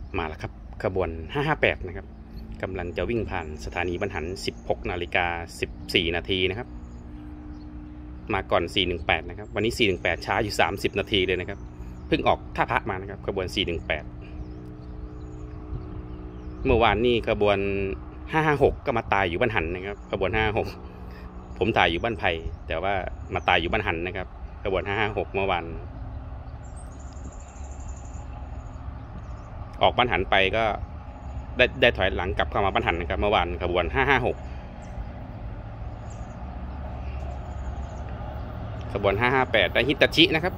มาแล้วครับขบวน558นะครับกำลังจะวิ่งผ่านสถานีบรรหัน 16:14 นาทีนะครับมาก่อน418นะครับวันนี้418ช้าอยู่30นาทีเลยนะครับเพิ่งออกท่าพระมานะครับขบวน418เมื่อวานนี้ขบวน556ก็มาตายอยู่บ้านหันนะครับขบวน556ผมตายอยู่บ้านไผ่แต่ว่ามาตายอยู่บ้านหันนะครับขบวน556เมื่อวานออกบ้านหันไปก็ได้ถอยหลังกลับเข้ามาบ้านหันนะครับเมื่อวานขบวน556ขบวน558ได้ฮิตาชินะครับ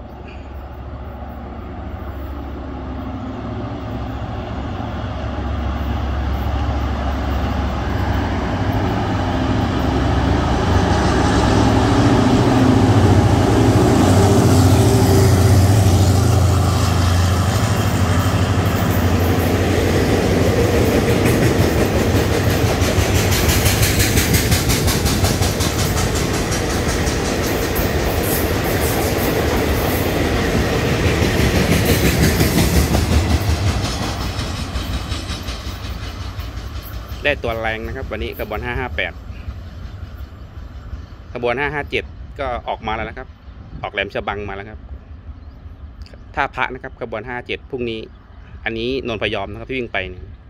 ได้ตัวแรงนะครับวันนี้ขบวน558ขบวน557ก็ออกมาแล้วนะครับออกแหลมฉบังมาแล้วครับท่าพระนะครับขบวน57พรุ่งนี้อันนี้นนพยอมนะครับที่วิ่งไปเนี่ย